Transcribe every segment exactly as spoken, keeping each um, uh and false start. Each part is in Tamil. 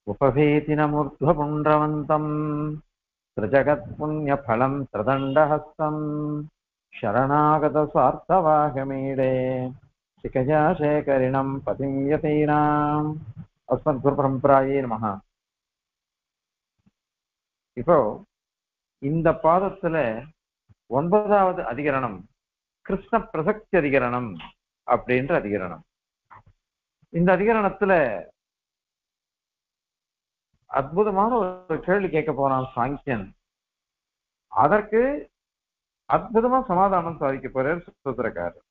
उपभीतिनमूर्ध्वपुण्ड्रवन्तम् त्रिजगत्पुण्यफलं त्रिदण्डहस्तम् शरणागतस्वार्थवाहमीडे शिखया शेखरिणं पतिं यतीनाम् अस्मद्गुरुपरम्परायै நமஹ. இப்போ இந்த பாதத்துல ஒன்பதாவது அதிகரணம் கிருஷ்ண பிரசக்தி அதிகரணம் அப்படின்ற அதிகரணம். இந்த அதிகரணத்துல அற்புதமான ஒரு கேள்வி கேட்க போறான் சாங்கியன். அதற்கு அற்புதமா சமாதானம் சாதிக்க போறார் சூத்திரக்காரர்.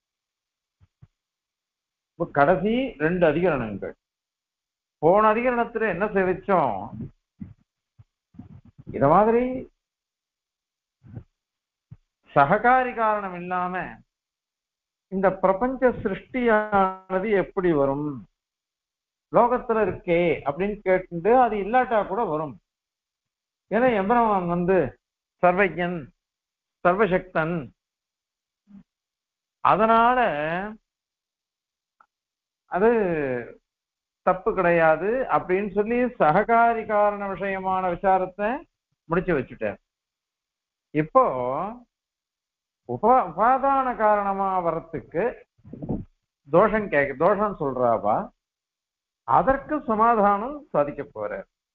கடைசி ரெண்டு அதிகரணங்கள் போன அதிகரணத்துல என்ன சேவிச்சோம், இத மாதிரி சககாரி காரணம் இல்லாம இந்த பிரபஞ்ச சிருஷ்டியானது எப்படி வரும், லோகத்துல இருக்கே அப்படின்னு கேட்டு அது இல்லாட்டா கூட வரும். ஏன்னா எம்பெருமான் வந்து சர்வஜன் சர்வசக்தன், அதனால அது தப்பு கிடையாது அப்படின்னு சொல்லி சககாரி காரண விஷயமான விசாரத்தை முடிச்சு வச்சுட்டார். இப்போ உப உபாதான காரணமா வர்றதுக்கு தோஷம் கேட்க தோஷம் சொல்றாவா, அதற்கு சமாதானம் சாதிக்க போற.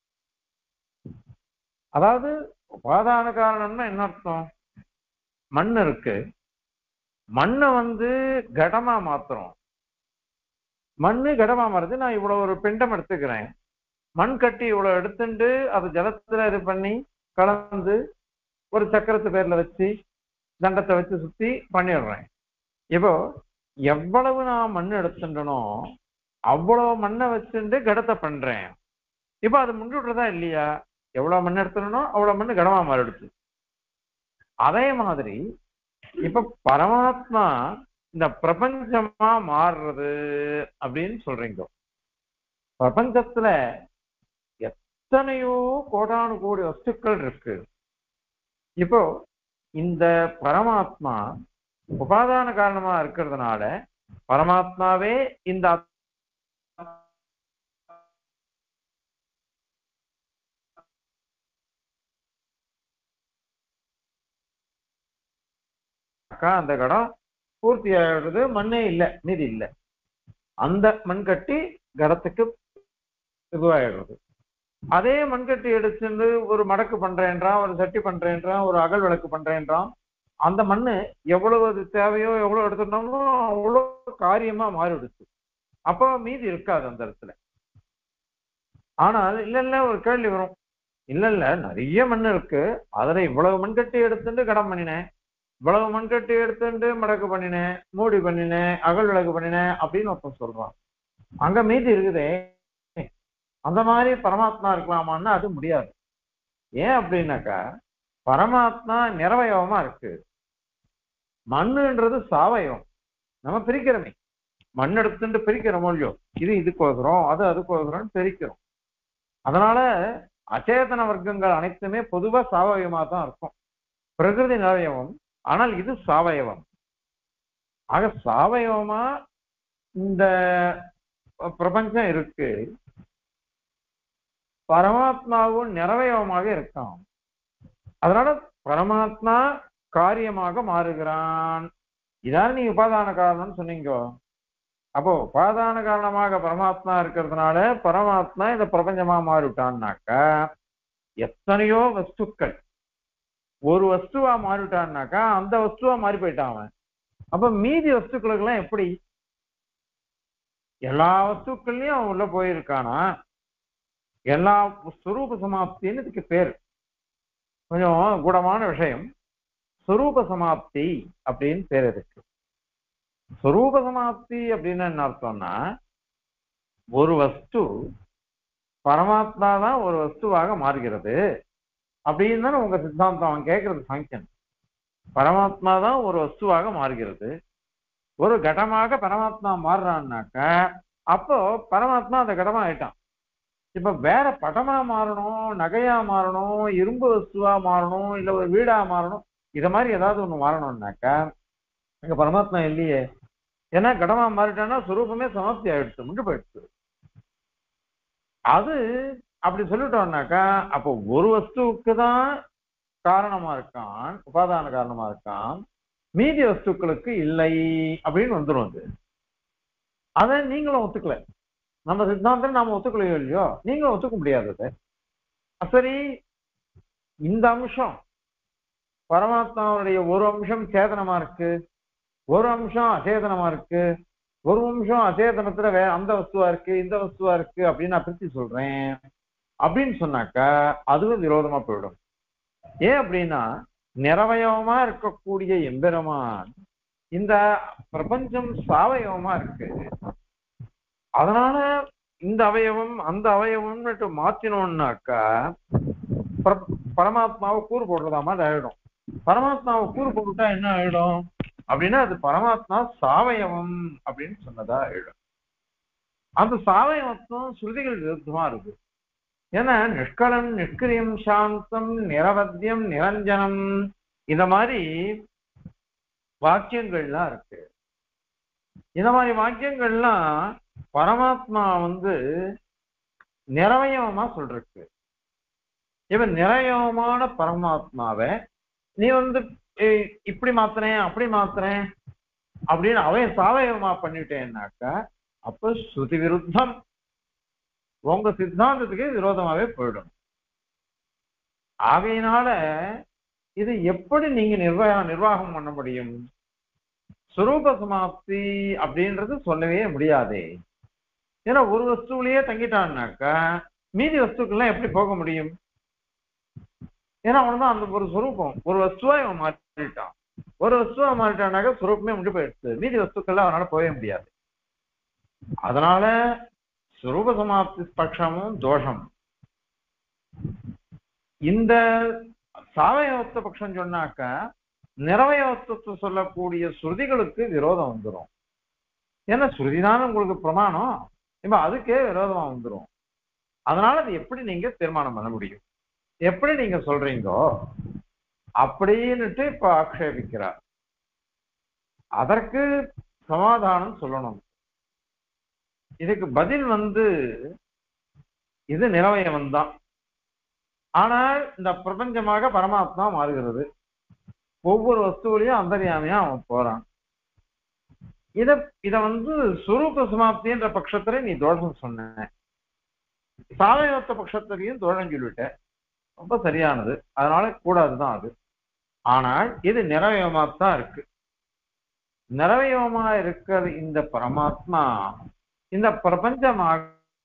அதாவது உபாதான காரணம்னா என்ன அர்த்தம், மண் இருக்கு, மண்ணை வந்து கடமா மாத்துறோம். மண்ணு கடமா மாறுது. நான் இவ்வளவு ஒரு பிண்டம் எடுத்துக்கிறேன், மண் கட்டி இவ்வளவு எடுத்துட்டு அது ஜலத்துல இது பண்ணி கலந்து ஒரு சக்கரத்து பேர்ல வச்சு தண்டத்தை வச்சு சுத்தி பண்ணிடுறேன். இப்போ எவ்வளவு நான் மண் எடுத்துட்டனோ அவ்வளவு மண்ணை வச்சுட்டு கடத்தை பண்றேன். இப்ப அது முன்னுடுறதா இல்லையா, எவ்வளவு மண் எடுத்துடனோ அவ்வளவு மண்ணு கடமா மாறிடுச்சு. அதே மாதிரி இப்ப பரமாத்மா இந்த பிரபஞ்சமா மாறுறது அப்படின்னு சொல்றீங்க. பிரபஞ்சத்துல எத்தனையோ கோடானு கோடி வஸ்துக்கள் இருக்கு. இப்போ இந்த பரமாத்மா உபாதான காரணமா இருக்கிறதுனால பரமாத்மாவே இந்த அந்த கடம் பூர்த்தி ஆயிடுறது, மண்ணே இல்லை மீதி இல்லை, அந்த மண் கட்டி கடத்துக்கு இதுவாயிடுறது. அதே மண்கட்டி எடுத்துட்டு ஒரு மடக்கு பண்றேன்றான், ஒரு சட்டி பண்றேன்றான், ஒரு அகல் விளக்கு பண்றேன்றான். அந்த மண்ணு எவ்வளவு அது தேவையோ எவ்வளவு எடுத்துட்டோமோ அவ்வளவு காரியமா மாறிடுச்சு. அப்போ மீதி இருக்காது அந்த இடத்துல. ஆனால் இல்ல இல்ல ஒரு கேள்வி வரும், இல்ல இல்ல நிறைய மண் இருக்கு, அதுல இவ்வளவு மண்கட்டி எடுத்துட்டு கடம் பண்ணினேன், இவ்வளவு மண்கட்டி எடுத்துட்டு மடக்கு பண்ணினேன், மூடி பண்ணினேன், அகல் விளக்கு பண்ணினேன் அப்படின்னு ஒருத்தன் சொல்றான். அங்க மீதி இருக்குதே, அந்த மாதிரி பரமாத்மா இருக்கலாமான்னு அது முடியாது. ஏன் அப்படின்னாக்கா பரமாத்மா நிறவயவமா இருக்கு, மண்ணுன்றது சாவயம். நம்ம பிரிக்கிறோமே, மண் எடுத்துட்டு பிரிக்கிறோமோ இல்லையோ, இது இதுக்கோசரம் அது அதுக்கோசரம் பிரிக்கிறோம். அதனால அச்சேதன வர்க்கங்கள் அனைத்துமே பொதுவா சாவயமா தான் இருக்கும். பிரகிருதி நிறவயவம், ஆனால் இது சாவயவம். ஆக சாவயவமா இந்த பிரபஞ்சம் இருக்கு, பரமாத்மாவும் நிறவயவமாக இருக்கான். அதனால பரமாத்மா காரியமாக மாறுகிறான். இதான் நீ உபாதான காரணம் சொன்னீங்க. அப்போ உபாதான காரணமாக பரமாத்மா இருக்கிறதுனால பரமாத்மா இந்த பிரபஞ்சமா மாறிவிட்டான்னாக்கா எத்தனையோ வஸ்துக்கள் ஒரு வஸ்துவா மாறிவிட்டான்னாக்கா அந்த வஸ்துவா மாறி போயிட்டான் அவன். அப்ப மீதி வஸ்துக்களுக்கு எல்லாம் எப்படி, எல்லா வஸ்துக்கள்லயும் அவன் உள்ள போயிருக்கானா? எல்லா ஸ்வரூப சமாப்தின்னு இதுக்கு பேரு. கொஞ்சம் கூடமான விஷயம். ஸ்வரூப சமாப்தி அப்படின்னு பேர் இருக்கு. ஸ்வரூப சமாப்தி அப்படின்னு என்ன அர்த்தம்னா, ஒரு வஸ்து பரமாத்மா தான் ஒரு வஸ்துவாக மாறுகிறது அப்படின்னு தானே உங்க சித்தாந்தம். அவன் கேட்கறது சாங்கியன். பரமாத்மா தான் ஒரு வஸ்துவாக மாறுகிறது, ஒரு கடமாக பரமாத்மா மாறுறான்னாக்க அப்போ பரமாத்மா அந்த கடமா ஆயிட்டான். இப்ப வேற படமா மாறணும், நகையா மாறணும், இரும்பு வஸ்துவா மாறணும், இல்ல ஒரு வீடா மாறணும், இத மாதிரி ஏதாவது ஒண்ணு மாறணும்னாக்கா அங்க பரமாத்மா இல்லையே. ஏன்னா கடமா மாறிட்டான்னா சுரூபமே சமாப்தி ஆயிடுச்சு, முண்டு போயிடுச்சு. அது அப்படி சொல்லிட்டோம்னாக்கா அப்போ ஒரு வஸ்துவுக்கு தான் காரணமா இருக்கான், உபாதான காரணமா இருக்கான், மீதி வஸ்துக்களுக்கு இல்லை அப்படின்னு வந்துடும். அது அதை நீங்களும் ஒத்துக்கல, நம்ம சித்தாந்தம் நாம ஒத்துக்கலையோ இல்லையோ, நீங்களும் ஒத்துக்க முடியாதது. சரி, இந்த அம்சம் பரமாத்மாவுடைய ஒரு அம்சம் சேதனமா இருக்கு, ஒரு அம்சம் அச்சேதனமா இருக்கு, ஒரு அம்சம் அச்சேதனத்துல வே அந்த வஸ்துவா இருக்கு இந்த வஸ்துவா இருக்கு அப்படின்னு நான் பிரிச்சு சொல்றேன் அப்படின்னு சொன்னாக்கா அதுவும் விரோதமா போயிடும். ஏன் அப்படின்னா நிறவயவமா இருக்கக்கூடிய எம்பெருமான் இந்த பிரபஞ்சம் சாவயவமா இருக்கு. அதனால இந்த அவயவம் அந்த அவயவம்னு மாத்தினோம்னாக்கா பரமாத்மாவை கூறு போடுறதா மாதிரி ஆயிடும். பரமாத்மாவை கூறு போட்டுட்டா என்ன ஆயிடும் அப்படின்னா அது பரமாத்மா சாவயவம் அப்படின்னு சொன்னதா ஆயிடும். அந்த சாவயவத்தும் ஸ்ருதிகள் விருத்தமா இருக்கு. ஏன்னா நிஷ்கலம் நிஷ்கிரியம் சாந்தம் நிரவத்தியம் நிரஞ்சனம் இந்த மாதிரி வாக்கியங்கள்லாம் இருக்கு. இந்த மாதிரி வாக்கியங்கள்லாம் பரமாத்மா வந்து நிறவயவமா சொல்றக்கு. இவன் நிறவயமான பரமாத்மாவை நீ வந்து இப்படி மாத்துறேன் அப்படி மாத்துறேன் அப்படின்னு அவன் சாவயவமா பண்ணிட்டேன்னாக்கா அப்ப ஸ்ருதி விருத்தம், உங்க சித்தாந்தத்துக்கு விரோதமாவே போயிடும். ஆகையினால இது எப்படி நீங்க நிர்வாகம் நிர்வாகம் பண்ண முடியும்? சுரூப சமாப்தி அப்படின்றது சொல்லவே முடியாதே. ஏன்னா ஒரு வஸ்துவிலேயே தங்கிட்டான்னாக்கா மீதி வஸ்துக்கள்லாம் எப்படி போக முடியும்? ஏன்னா அவனுதான் அந்த ஒரு சுரூபம், ஒரு வஸ்துவா இவன் மாற்றிட்டான். ஒரு வஸ்துவா மாறிட்டானாக்கா சுரூபமே முடிஞ்சு போயிடுச்சு, மீதி வஸ்துக்கள்லாம் அவனால போகவே முடியாது. அதனால சுரூப சமாப்தி பட்சமும் தோஷம். இந்த சாவயவத்த பட்சம் சொன்னாக்க நிறவயவத்துவத்தை சொல்லக்கூடிய ஸ்ருதிகளுக்கு விரோதம் வந்துடும். ஏன்னா ஸ்ருதிதான உங்களுக்கு பிரமாணம், இப்ப அதுக்கே விரோதமா வந்துடும். அதனால அது எப்படி நீங்க தீர்மானம் பண்ண முடியும்? எப்படி நீங்க சொல்றீங்கோ அப்படின்னுட்டு இப்ப ஆக்ஷேபிக்கிறார். அதற்கு சமாதானம் சொல்லணும். இதுக்கு பதில் வந்து இது நிறவயவன் தான், ஆனால் இந்த பிரபஞ்சமாக பரமாத்மா மாறுகிறது. ஒவ்வொரு வஸ்துவிலையும் அந்தர்யாமியா அவன் போறான். இத இத வந்து சுரூப சமாப்தின்ற பட்சத்துல நீ தோஷம் சொன்ன, சாவயவத்த பட்சத்திலையும் தோஷம் சொல்லிட்ட. ரொம்ப சரியானது, அதனால கூடாதுதான் அது. ஆனால் இது நிறவயமாத்தான் இருக்கு. நிறவயமா இருக்கிற இந்த பரமாத்மா இந்த பிரபஞ்சமாக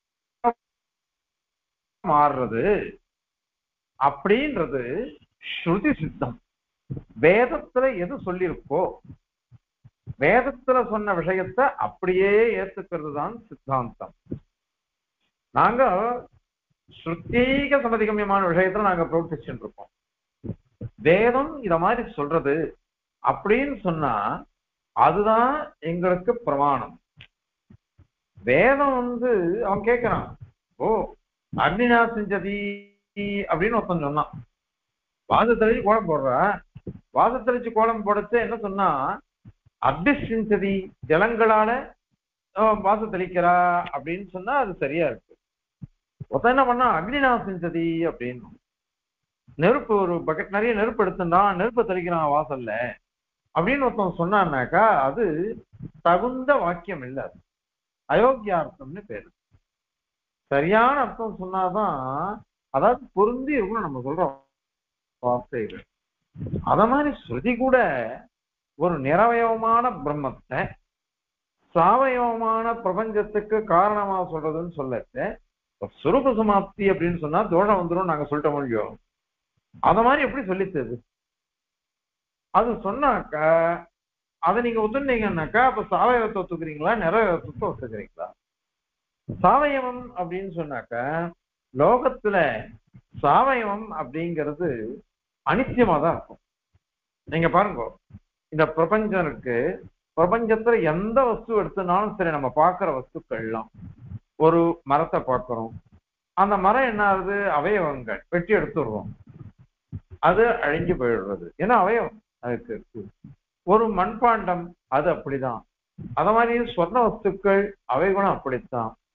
மாறுறது அப்படின்றது ஸ்ருதி சித்தம். வேதத்துல எது சொல்லியிருக்கோ வேதத்துல சொன்ன விஷயத்தை அப்படியே ஏத்துக்கிறது தான் சித்தாந்தம். நாங்க ஸ்ருத்தீக சமதிகமியமான விஷயத்துல நாங்க பிரவர்த்திச்சுட்டு இருக்கோம். வேதம் இத மாதிரி சொல்றது அப்படின்னு சொன்னா அதுதான் எங்களுக்கு பிரமாணம். வேதம் வந்து அவன் கேட்கிறான், ஓ அக்னினா செஞ்சதி அப்படின்னு ஒருத்தன் சொன்னான். வாசத்தளிச்சு கோலம் போடுற, வாசத்தளிச்சு கோலம் போடுச்சு என்ன சொன்னா அபிஷிஞ்சதி ஜலங்களால வாசத்தளிக்கிறா அப்படின்னு சொன்னா அது சரியா இருக்கு. ஒருத்தன் என்ன பண்ணா அக்னினா செஞ்சதி அப்படின்னு நெருப்பு ஒரு பக்கெட் நிறைய நெருப்பு எடுத்துட்டான், நெருப்பு தெளிக்கிறான் வாசல்ல அப்படின்னு ஒருத்தன் சொன்னான்னாக்கா அது தகுந்த வாக்கியம் இல்லை, அது அயோக்கியார்த்தம்னு பேரு. சரியான அர்த்தம் சொன்னாதான் அதாவது பொருந்தி இருக்கணும் நம்ம சொல்ற வார்த்தைகள். அத மாதிரி ஸ்ருதி கூட ஒரு நிறவயவமான பிரம்மத்தை சாவயவமான பிரபஞ்சத்துக்கு காரணமா சொல்றதுன்னு சொல்லட்டு சுரூப சமாப்தி அப்படின்னு சொன்னா தோஷம் வந்துடும் நாங்க சொல்லிட்டோம் இல்லையோ. அத மாதிரி எப்படி சொல்லித்தது? அது சொன்னாக்க அதை நீங்க ஒத்துனீங்கன்னாக்கா அப்ப சாவயவத்தை ஒத்துக்கிறீங்களா நிறவயவத்தை ஒத்துக்கிறீங்களா? சாவயவம் அப்படின்னு சொன்னாக்க லோகத்துல சாவயவம் அப்படிங்கிறது அனித்தியமா தான் இருக்கும். நீங்க பாருங்க, இந்த பிரபஞ்சம் இருக்கு, பிரபஞ்சத்துல எந்த வஸ்து எடுத்தனாலும் சரி, நம்ம பார்க்கிற வஸ்துக்கள்லாம், ஒரு மரத்தை பார்க்கிறோம், அந்த மரம் என்ன ஆகுது, அவயவங்கள் வெட்டி எடுத்துடுறோம், அது அழிஞ்சு போயிடுறது, ஏன்னா அவயவம் அதுக்கு இருக்கு. ஒரு மண்பாண்டம் அது அப்படிதான். அத மாதிரி சொர்ண வஸ்துக்கள் அவைகளும் அப்படித்தான்.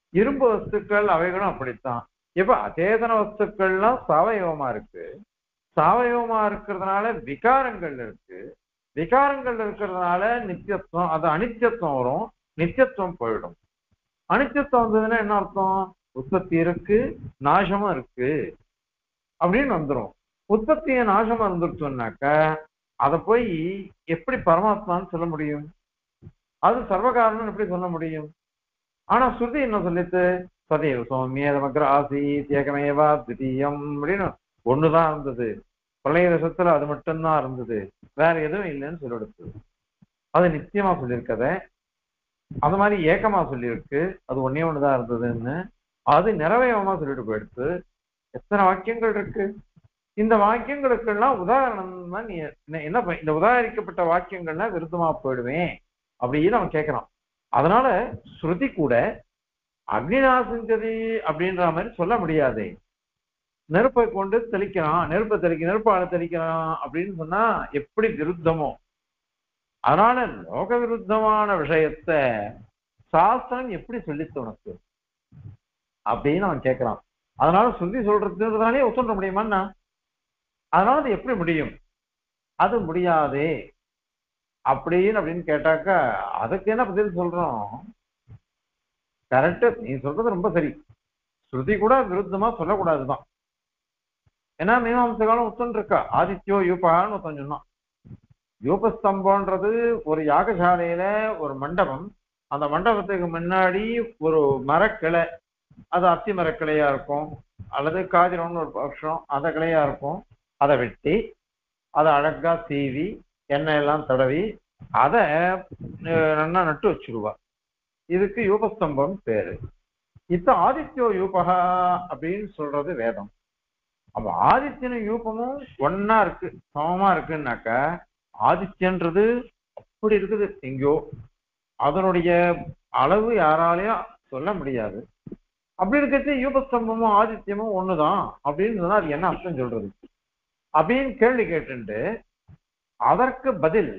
இரும்பு வஸ்துக்கள் அவைகளும் அப்படித்தான். இப்ப அச்சேதன வஸ்துக்கள்லாம் சாவயவமா இருக்கு. சாவயவமா இருக்கிறதுனால விகாரங்கள் இருக்கு. விகாரங்கள் இருக்கிறதுனால நித்தியத்துவம், அது அனித்தியத்துவம் வரும், நித்தியத்துவம் போயிடும். அனித்தியத்துவம் வந்ததுன்னா என்ன அர்த்தம்? உற்பத்தி இருக்கு, நாசமும் இருக்கு அப்படின்னு வந்துடும். உற்பத்திய நாசமா இருந்துருச்சோம்னாக்க அதை போய் எப்படி பரமாத்மான்னு சொல்ல முடியும்? அது சர்வகாரணம் எப்படி சொல்ல முடியும்? ஆனா ஸ்ருதி என்ன சொல்லிட்டு சதேவ சௌமிய நமக்கு ஆசி ஏகமேவா திடீயம் அப்படின்னு ஒண்ணுதான் இருந்தது. பழைய விஷத்துல அது மட்டும்தான் இருந்தது, வேற எதுவும் இல்லைன்னு சொல்லிடுச்சு. அது நிச்சயமா சொல்லியிருக்கத அது மாதிரி ஏக்கமா சொல்லியிருக்கு, அது ஒன்னே ஒண்ணுதான் இருந்ததுன்னு. அது நிறைவேறமா சொல்லிட்டு போயிடுச்சு. எத்தனை வாக்கியங்கள் இருக்கு! இந்த வாக்கியங்களுக்கெல்லாம் உதாரணம் தான் நீ என்ன இந்த உதாரிக்கப்பட்ட வாக்கியங்கள்லாம் விருத்தமா போயிடுவேன் அப்படின்னு அவன் கேட்கிறான். அதனால ஸ்ருதி கூட அக்னிநாசஞ்சதி அப்படின்ற மாதிரி சொல்ல முடியாது. நெருப்பை கொண்டு தெளிக்கிறான், நெருப்பை தெளிக்க நெருப்பால தெளிக்கிறான் அப்படின்னு சொன்னா எப்படி விருத்தமோ, அதனால லோக விருத்தமான விஷயத்த சாஸ்திரம் எப்படி சொல்லித்து உனக்கு அப்படின்னு அவன் கேட்கிறான். அதனால சொல்லி சொல்றதுனாலே ஒத்துண்ட முடியுமான்னா, அதனால அது எப்படி முடியும்? அது முடியாதே அப்படின்னு அப்படின்னு கேட்டாக்கா அதுக்கு என்ன பதில் சொல்றோம்? கரெக்டு, நீ சொல்றது ரொம்ப சரி. ஸ்ருதி கூட விருத்தமா சொல்லக்கூடாதுதான். ஏன்னா மீமாம்ச காலம் ஒத்துன்னு இருக்கா. ஆதித்யோ யூபகான்னு ஒருத்தன் சொன்னான். யூபஸ்தம்பன்றது ஒரு யாகசாலையில ஒரு மண்டபம், அந்த மண்டபத்துக்கு முன்னாடி ஒரு மரக்கிளை, அது அத்தி மரக்கிளையா இருக்கும் அல்லது காதிரம்னு ஒரு பட்சம் அந்த கிளையா இருக்கும். அதை வெட்டி அதை அழகா சீவி எண்ணெய் எல்லாம் தடவி அதை நல்லா நட்டு வச்சிருவா. இதுக்கு யூபஸ்தம்பம் பேரு. இப்ப ஆதித்யோ யூபகா அப்படின்னு சொல்றது வேதம். அப்ப ஆதித்யனும் யூபமும் ஒன்னா இருக்கு, சமமா இருக்குன்னாக்க ஆதித்யன்றது அப்படி இருக்குது எங்கேயோ, அதனுடைய அளவு யாராலையும் சொல்ல முடியாது. அப்படி இருக்கிறது யூபஸ்தம்பமும் ஆதித்யமும் ஒண்ணுதான் அப்படின்னு சொன்னா அது என்ன அர்த்தம் சொல்றது அப்படின்னு கேள்வி கேட்டு அதற்கு பதில்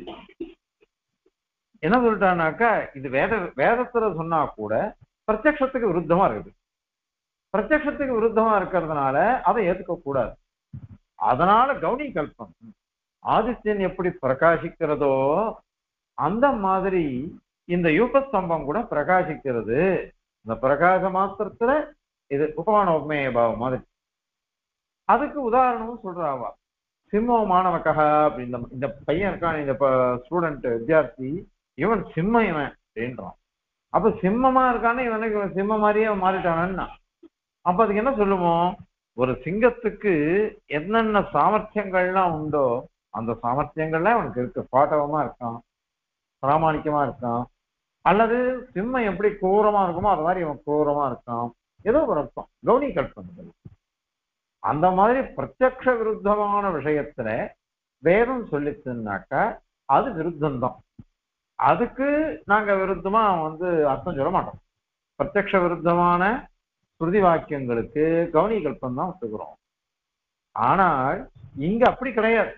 என்ன சொல்லிட்டான்னாக்கா, இது வேத வேதத்துல சொன்னா கூட பிரத்யக்ஷத்துக்கு விருத்தமா இருக்குது. பிரத்யக்ஷத்துக்கு விருத்தமா இருக்கிறதுனால அதை ஏத்துக்க கூடாது. அதனால கௌணி கல்பம், ஆதித்யன் எப்படி பிரகாசிக்கிறதோ அந்த மாதிரி இந்த யூபஸ்தம்பம் கூட பிரகாசிக்கிறது. இந்த பிரகாச மாத்திரத்துல இது உபமான உபமேய பாவம் மாதிரி. அதுக்கு உதாரணமும் சொல்றாவா. சிம்மோ மாணவக்கா அப்படின்னு இந்த பையன் இருக்கான், இந்த ஸ்டூடெண்ட் வித்தியார்த்தி, இவன் சிம்ம இவன் அப்படின்றான். அப்ப சிம்மமா இருக்கான்னு இவனுக்கு சிம்ம மாதிரியே மாறிட்டானா? அப்ப அதுக்கு என்ன சொல்லுவோம்? ஒரு சிங்கத்துக்கு என்னென்ன சாமர்த்தியங்கள்லாம் உண்டோ அந்த சாமர்த்தியங்கள்லாம் அவனுக்கு இருக்கு. பாட்டவமா இருக்கான், பிராமணிக்கமா இருக்கான், அல்லது சிம்மம் எப்படி கோரமா இருக்குமோ அது மாதிரி இவன் கோரமா இருக்கான், ஏதோ ஒரு அர்த்தம் கௌணி கல்பனை. அந்த மாதிரி பிரத்யக்ஷ விருத்தமான விஷயத்துல வேதம் சொல்லிச்சுன்னாக்கா அது விருத்தம்தான். அதுக்கு நாங்க விருத்தமா வந்து அர்த்தம் சொல்ல மாட்டோம். பிரத்யக்ஷ விருத்தமான ஸ்ருதி வாக்கியங்களுக்கு கௌணி கல்பம் தான் ஒத்துக்கிறோம். ஆனால் இங்க அப்படி கிடையாது.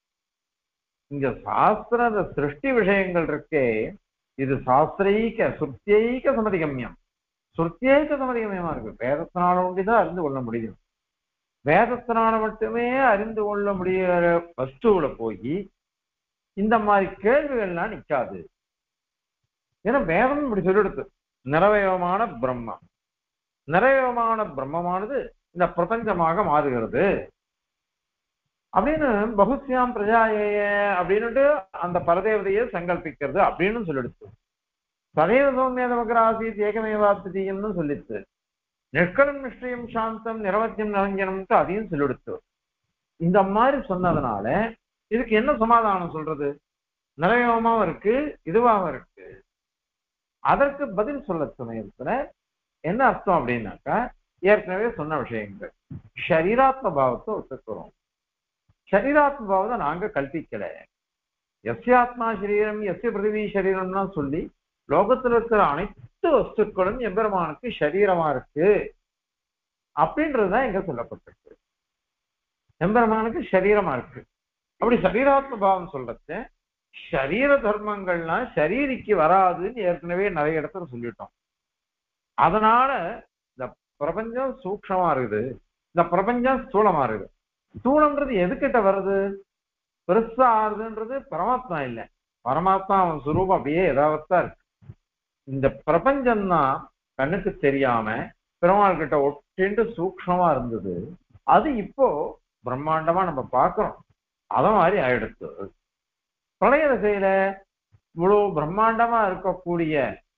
இங்க சாஸ்திர அந்த சிருஷ்டி விஷயங்கள் இருக்கே, இது சாஸ்திரைக்க சுத்தியைக்க சமதிகமியம், சுத்தியைக்க சமதிகமியமா இருக்கு. வேதத்தினால ஒண்டிதான் அறிந்து கொள்ள முடியும். வேதத்தினால மட்டுமே அறிந்து கொள்ள முடிகிற வஸ்துவில போய் இந்த மாதிரி கேள்விகள்லாம் நிற்காது. ஏன்னா வேதம் இப்படி சொல்லிடுது, நிறவயவமான பிரம்மம், நிறைவமான பிரம்மமானது இந்த பிரபஞ்சமாக மாறுகிறது அப்படின்னு பகுஸ்யாம் பிரஜாய அப்படின்னுட்டு அந்த பரதேவதையை சங்கல்பிக்கிறது அப்படின்னு சொல்லிடுச்சு. சதேவ சௌமிய நமக்கு ஆசீத் ஏகமேவாத்தியம்னு சொல்லிடுச்சு. நிஷ்கலம் நிஷ்டயம் சாந்தம் நிரவத்தியம் நிரஞ்சனம்ட்டு அதையும் சொல்லிடுச்சு. இந்த மாதிரி சொன்னதுனால இதுக்கு என்ன சமாதானம் சொல்றது? நிறைவமாவும் இருக்கு, இதுவாகவும் இருக்கு. அதற்கு பதில் சொல்ல சமயத்துல என்ன அர்த்தம் அப்படின்னாக்கா, ஏற்கனவே சொன்ன விஷயங்கள் ஷரீராத்ம பாவத்தை ஒத்துக்கிறோம். ஷரீராத்ம பாவத்தை நாங்க கல்பிக்கல. எஸ்யாத்மா சரீரம் எஸ்ய பிருத்திவி சரீரம்னா சொல்லி லோகத்துல இருக்கிற அனைத்து வஸ்துக்களும் எம்பெருமானுக்கு சரீரமா இருக்கு அப்படின்றதுதான் எங்க சொல்லப்பட்டிருக்கு. எம்பெருமானுக்கு சரீரமா இருக்கு. அப்படி சரீராத்ம பாவம் சொல்றது சரீர தர்மங்கள்லாம் சரீரிக்கு வராதுன்னு ஏற்கனவே நிறைய இடத்துல சொல்லிட்டோம். அதனால இந்த பிரபஞ்சம் சூக்ஷமா இருக்குது, இந்த பிரபஞ்சம் ஸ்தூலமா இருக்குது. ஸ்தூலம்ன்றது எதுக்கிட்ட வருது? பெருசா ஆறுதுன்றது பரமாத்மா இல்லை. பரமாத்மா அவன் சுரூபம் அப்படியே எதாவத்தான் இருக்கு. இந்த பிரபஞ்சம் தான் கண்ணுக்கு தெரியாம பெருமாள் கிட்ட ஒட்டிண்டு சூக்ஷமா இருந்தது. அது இப்போ பிரம்மாண்டமா நம்ம பார்க்கிறோம். அத மாதிரி ஆயிடுச்சு. பிரளய திசையில இவ்வளவு பிரம்மாண்டமா இருக்கக்கூடிய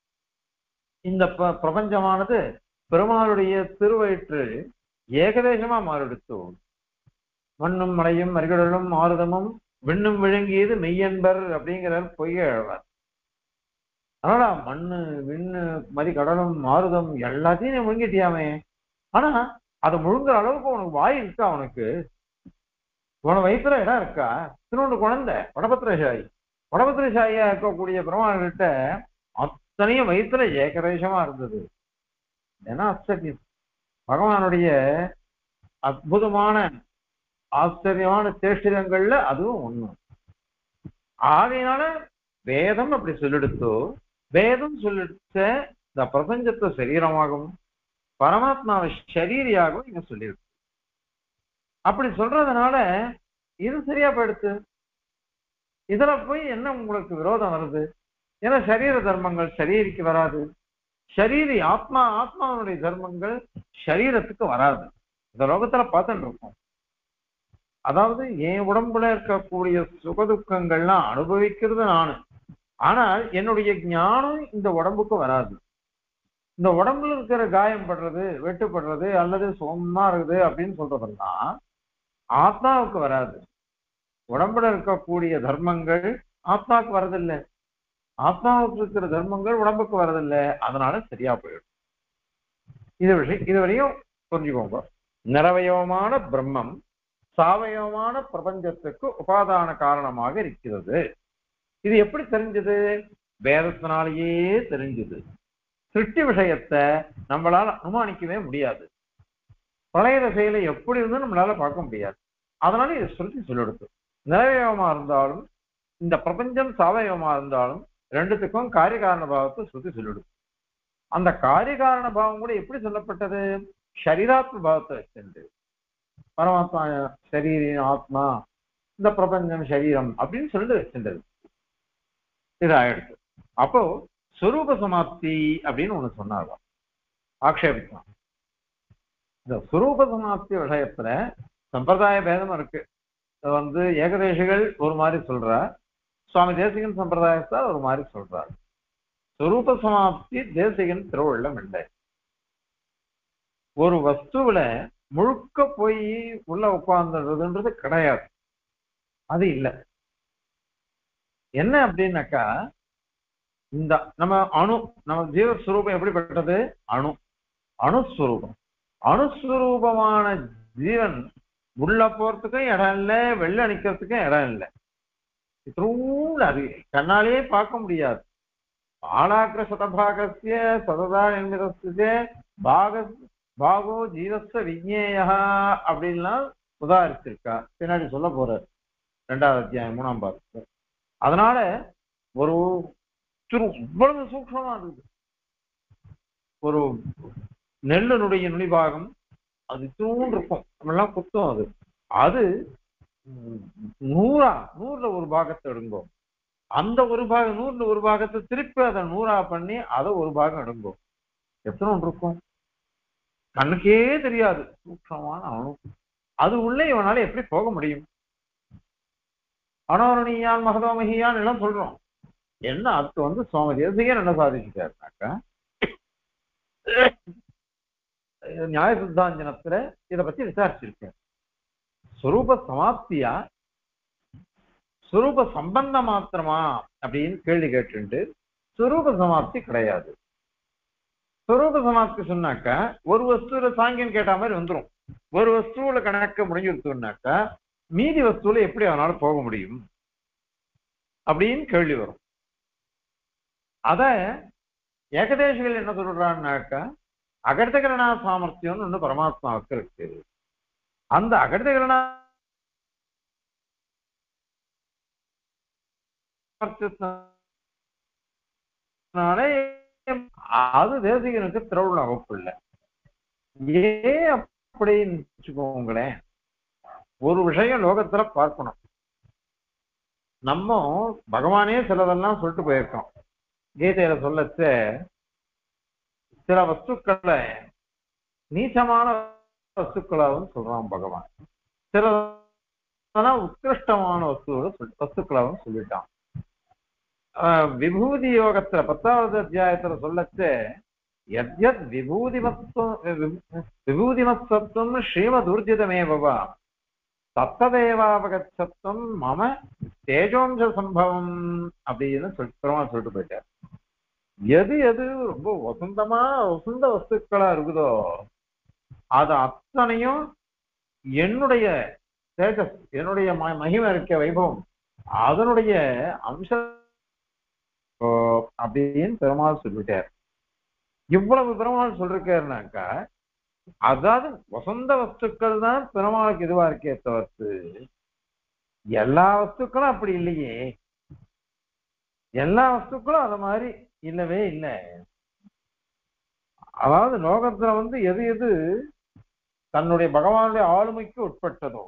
இந்த பிரபஞ்சமானது பெருமாளுடைய திருவயிற்று ஏகதேசமா மாறிடுச்சு. மண்ணும் மலையும் மறிகடலும் மாறுதமும் விண்ணும் விழுங்கியது மெய்யன்பர் அப்படிங்கிறார் பொய்ய எழுவார். அதனால மண்ணு விண்ணு மறிகடலும் மாறுதம் எல்லாத்தையும் நீ முழுங்கிட்டியாமே. ஆனா அதை முழுங்குற அளவுக்கு உனக்கு வாய் இருக்கா? அவனுக்கு உன வயிற்றுல இடம் இருக்கா? திருவண்ணு குழந்தை வடபத்திரசாயி வடபத்திரசாயியா இருக்கக்கூடிய பெருமாள்கிட்ட அத்தனையும் வயிற்றுல ஏகதேசமா இருந்தது. ஏன்னா ஆச்சரியம், பகவானுடைய அற்புதமான ஆச்சரியமான சேஷ்டிதங்கள்ல அதுவும் ஒண்ணு. ஆகையினால வேதம் அப்படி சொல்லிடுத்தோ, வேதம் சொல்லிடுச்ச இந்த பிரபஞ்சத்தை சரீரமாகவும் பரமாத்மாவை ஷரீரியாகவும் இங்க சொல்லியிருக்கு. அப்படி சொல்றதுனால இது சரியா போயிடுச்சு. இதுல போய் என்ன உங்களுக்கு விரோதம் வருது? ஏன்னா சரீர தர்மங்கள் சரீரிக்கு வராது, ஷரீரி ஆத்மா ஆத்மாவுடைய தர்மங்கள் சரீரத்துக்கு வராது. இந்த லோகத்துல பார்த்துட்டு இருக்கோம். அதாவது என் உடம்புல இருக்கக்கூடிய சுகதுக்கங்கள்லாம் அனுபவிக்கிறது நானு. ஆனால் என்னுடைய ஞானம் இந்த உடம்புக்கு வராது. இந்த உடம்புல இருக்கிற காயம் படுறது, வெட்டுப்படுறது அல்லது சுகமா இருக்குது அப்படின்னு சொல்றதெல்லாம் ஆத்மாவுக்கு வராது. உடம்புல இருக்கக்கூடிய தர்மங்கள் ஆத்மாவுக்கு வரதில்லை, ஆத்மாவுக்கு இருக்கிற தர்மங்கள் உடம்புக்கு வரதில்லை. அதனால சரியா போயிடும். இது விஷயம் இதுவரையும் புரிஞ்சுக்கோங்க. நிறவயவமான பிரம்மம் சாவயவமான பிரபஞ்சத்துக்கு உபாதான காரணமாக இருக்கிறது. இது எப்படி தெரிஞ்சது? வேதத்தினாலேயே தெரிஞ்சது. சிருஷ்டி விஷயத்தை நம்மளால அனுமானிக்கவே முடியாது. பிரளய திசையில எப்படி இருந்தும் நம்மளால பார்க்க முடியாது. அதனால இதை சொல்லி சொல்லிடுது. நிறவயவமா இருந்தாலும் இந்த பிரபஞ்சம் சாவயவமா இருந்தாலும் ரெண்டுத்துக்கும் காரியகாரண பாவத்தை சொல்லி சொல்லிடுது. அந்த காரியகாரண பாவம் கூட எப்படி சொல்லப்பட்டது? ஷரீராத்ம பாவத்தை வச்சிருந்து பரமாத்மா சரீரம் ஆத்மா, இந்த பிரபஞ்சம் சரீரம் அப்படின்னு சொல்லிட்டு வச்சிருந்தது. இது ஆயிடுச்சு. அப்போ சுரூப சமாப்தி அப்படின்னு ஒண்ணு சொன்னாங்க, ஆக்ஷேபிக்கலாம். இந்த சுரூப சமாப்தி விஷயத்துல சம்பிரதாய பேதம் இருக்கு. வந்து ஏகதேசிகள் ஒரு மாதிரி சொல்றா, சுவாமி தேசிகன் சம்பிரதாயத்தால் ஒரு மாதிரி சொல்றாரு. சுரூப சமாப்தி தேசிகன் திருவள்ளம் இல்லை. ஒரு வஸ்துவில முழுக்க போய் உள்ள உட்கார்ந்துன்றதுன்றது கிடையாது. அது இல்லை. என்ன அப்படின்னாக்கா, இந்த நம்ம அணு, நம்ம ஜீவஸ்வரூபம் எப்படிப்பட்டது? அணு, அணுஸ்வரூபம். அணுஸ்வரூபமான ஜீவன் உள்ள போறதுக்கும் இடம் இல்லை, வெளில நிக்கிறதுக்கும் இடம் இல்லை. இத்தூள் அது கண்ணாலேயே பார்க்க முடியாது. ஆளாக்கிற சதபாகசிய சததா நிர்மிதஸ்ய பாக பாகோ ஜீவஸ்வ விஜ்ஞேயா அப்படின்லாம் உதாரிச்சிருக்கா, பின்னாடி சொல்ல போறாரு ரெண்டாவது அத்தியாயம் மூணாம் பாகத்துல. அதனால ஒரு இவ்வளவு சூக்ஷமா இருக்குது. ஒரு நெல்லுனுடைய நுனிபாகம் அது தூண் இருக்கும், நம்மெல்லாம் குத்தம். அது அது நூறா நூறுல ஒரு பாகத்தை எடுங்கோ, அந்த ஒரு பாகம் நூறுல ஒரு பாகத்தை திருப்பி அதை நூறா பண்ணி அதை ஒரு பாகம் எடுங்கோ, எத்தனை ஒன்று இருக்கும்? கண்ணுக்கே தெரியாது. சூக்ஷமான அணு. அது உள்ளே இவனால எப்படி போக முடியும்? அனோரணியான் மகதோமகியான் எல்லாம் சொல்றோம். என்ன அதுக்கு வந்து சுவாமி தேசிகன் என்ன சாதிச்சுட்டாருனாக்கா, நியாய சித்தாஞ்சனத்துல இதை பத்தி விசாரிச்சிருக்கேன். சுரூப சமாப்தியா சுரூப சம்பந்தம் மாத்திரமா அப்படின்னு கேள்வி கேட்டு, சுரூப சமாப்தி கிடையாது. சுரூப சமாப்தி சொன்னாக்கா ஒரு வஸ்துல சாங்கியம் கேட்ட மாதிரி வந்துடும். ஒரு வஸ்துல கணக்க முடிஞ்சிருச்சுனாக்கா மீதி வஸ்துல எப்படி அவனால போக முடியும் அப்படின்னு கேள்வி வரும். அத ஏகதேசிகள் என்ன சொல்றான்னாக்கா, அகர்த்தகரணா சாமர்த்தியம்னு ஒண்ணு பரமாத்மாவுக்கு இருக்கு. அந்த அகர்த்தகரணா அது தேசிகனுக்கு திருவுள்ள வகுப்பு இல்லை. ஏன் அப்படின்னு வச்சுக்கோங்களேன், ஒரு விஷயம் லோகத்துல பார்க்கணும். நம்ம பகவானே சிலதெல்லாம் சொல்லிட்டு போயிருக்கோம். கீதையில சொல்லச்ச சில வஸ்துக்களை நீச்சமான வஸ்துக்களாகவும் சொல்றான் பகவான், சில உத்கிருஷ்டமான வஸ்துவோட வஸ்துக்களாகவும் சொல்லிட்டான். விபூதி யோகத்துல பத்தாவது அத்தியாயத்துல சொல்லச்சு எத்யத் விபூதிமத்துவம் விபூதிமத்வம் ஸ்ரீமதூர்ஜிதமேவா தத்ததேவாவகச்சத்துவம் மம தேஜோம்ச சம்பவம் அப்படின்னு சொல்லி பெருமாள் சொல்லிட்டு போயிட்டார். எது எது ரொம்ப வசந்தமா வசந்த வஸ்துக்களா இருக்குதோ அது அத்தனையும் என்னுடைய தேஜஸ், என்னுடைய மகிமை இருக்க வைபவம், அதனுடைய அம்சம் அப்படின்னு பெருமாள் சொல்லிட்டார். இவ்வளவு பெருமாள் சொல்லிருக்காருனாக்கா, அதாவது வசந்த வஸ்துக்கள் தான் பெருமாளுக்கு இதுவா இருக்கே தவிர்த்து எல்லா வஸ்துக்களும் அப்படி இல்லையே. எல்லா வஸ்துக்களும் அது மாதிரி இல்லவே இல்லை. அதாவது லோகத்துல வந்து எது எது தன்னுடைய பகவானுடைய ஆளுமைக்கு உட்பட்டதோ